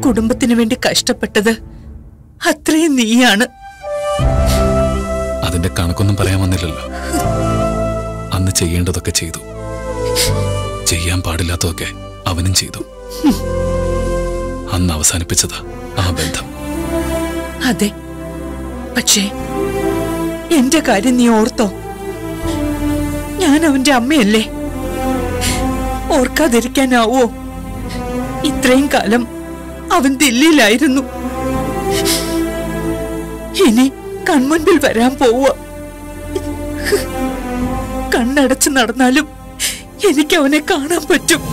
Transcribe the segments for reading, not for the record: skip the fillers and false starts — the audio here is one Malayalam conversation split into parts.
കുടുംബത്തിന് വേണ്ടി കഷ്ടപ്പെട്ടത് അത്രയും നീയാണ്. അതിന്റെ കണക്കൊന്നും പറയാൻ വന്നില്ലല്ലോ. അന്ന് ചെയ്യേണ്ടതൊക്കെ ചെയ്തു, ചെയ്യാൻ പാടില്ലാത്തതൊക്കെ അവനും ചെയ്തു. അന്ന് അവസാനിപ്പിച്ചതാ ആ ബന്ധം. അതെ, പക്ഷേ എന്റെ കാര്യം നീ ഓർത്തോ? ഞാൻ അവന്റെ അമ്മയല്ലേ. ഓർക്കാതിരിക്കാനാവോ? ഇത്രയും കാലം അവൻ ദില്ലിയിലായിരുന്നു. ഇനി കൺമുൻപിൽ വരാൻ പോവുക. കണ്ണടച്ച് നടന്നാലും എനിക്ക് അവനെ കാണാൻ പറ്റും.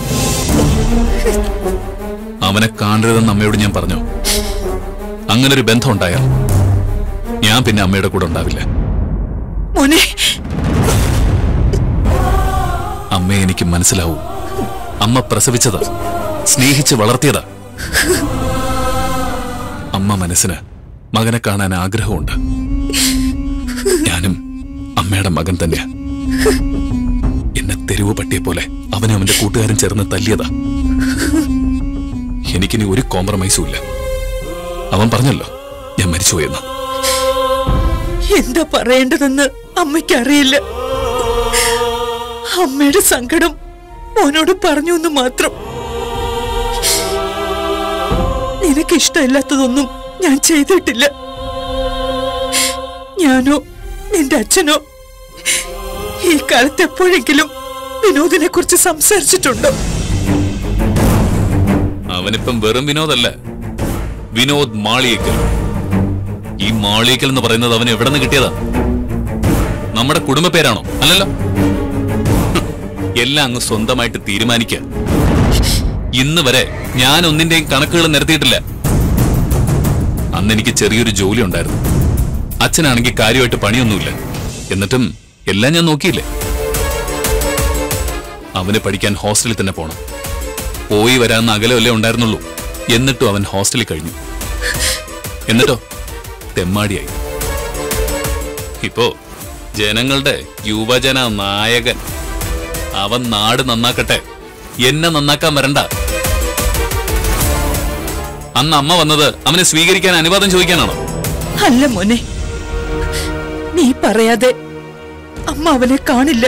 അവനെ കാണരുതെന്ന് അമ്മയോട് ഞാൻ പറഞ്ഞു. അങ്ങനൊരു ബന്ധം ഉണ്ടായാൽ ഞാൻ പിന്നെ അമ്മയുടെ കൂടെ ഉണ്ടാവില്ല. മോനെ, അമ്മയെ എനിക്ക് മനസ്സിലാവും. അമ്മ പ്രസവിച്ചതാ, സ്നേഹിച്ച് വളർത്തിയതാ. അമ്മ മനസ്സിന് മകനെ കാണാൻ ആഗ്രഹമുണ്ട്. ഞാനും അമ്മയുടെ മകൻ തന്നെയാ. എന്നെ തെരുവ് പട്ടിയെ പോലെ അവനെ അവന്റെ കൂട്ടുകാരൻ ചേർന്ന് തല്ലിയതാ. എനിക്കിനി ഒരു കോംപ്രമൈസും ഇല്ല. അവൻ പറഞ്ഞല്ലോ ഞാൻ മരിച്ചുപോയെന്ന്. എന്താ പറയേണ്ടതെന്ന് അമ്മയ്ക്കറിയില്ല. അമ്മയുടെ സങ്കടം മോനോട് പറഞ്ഞു എന്ന് മാത്രം. നിനക്ക് ഇഷ്ടമില്ലാത്തതൊന്നും ഞാൻ ചെയ്തിട്ടില്ല. ഞാനോ നിന്റെ അച്ഛനോ ഈ കാലത്ത് എപ്പോഴെങ്കിലും വിനോദിനെ കുറിച്ച് സംസാരിച്ചിട്ടുണ്ടോ? അവനിപ്പം വെറും വിനോദല്ല, വിനോദ് മാളിയേക്കൽ. ഈ മാളിയേക്കൽ എന്ന് പറയുന്നത് അവൻ എവിടെ നിന്ന് കിട്ടിയതാ? നമ്മുടെ കുടുംബ പേരാണോ? അല്ലല്ലോ. എല്ലാം അങ്ങ് സ്വന്തമായിട്ട് തീരുമാനിക്ക. ഇന്ന് വരെ ഞാൻ ഒന്നിന്റെയും കണക്കുകൾ നിരത്തിയിട്ടില്ല. അന്ന് എനിക്ക് ചെറിയൊരു ജോലി ഉണ്ടായിരുന്നു. അച്ഛനാണെങ്കിൽ കാര്യമായിട്ട് പണിയൊന്നുമില്ല. എന്നിട്ടും എല്ലാം ഞാൻ നോക്കിയില്ലേ. അവന് പഠിക്കാൻ ഹോസ്റ്റലിൽ തന്നെ പോണം. പോയി വരാമെന്ന് അകലമല്ലേ ഉണ്ടായിരുന്നുള്ളൂ. എന്നിട്ടും അവൻ ഹോസ്റ്റലിൽ കഴിഞ്ഞു. എന്നിട്ടോ തെമ്മാടിയായി. ഇപ്പോ ജനങ്ങളുടെ യുവജന നായകൻ. അവൻ നാട് നന്നാക്കട്ടെ, എന്നെ നന്നാക്കാൻ വരണ്ട. അന്ന് അമ്മ വന്നത് അവനെ സ്വീകരിക്കാൻ അനുവാദം ചോദിക്കാനാണോ? അല്ല മോനെ, നീ പറയാതെ അമ്മ അവനെ കാണില്ല.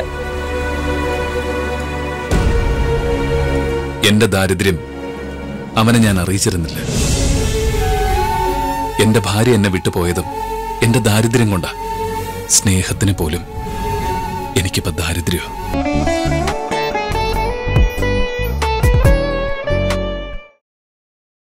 എന്റെ ദാരിദ്ര്യം അവനെ ഞാൻ അറിയിച്ചിരുന്നില്ല. എന്റെ ഭാര്യ എന്നെ വിട്ടുപോയതും എന്റെ ദാരിദ്ര്യം കൊണ്ടാ. സ്നേഹത്തിന് പോലും എനിക്കിപ്പോ ദാരിദ്ര്യമോ?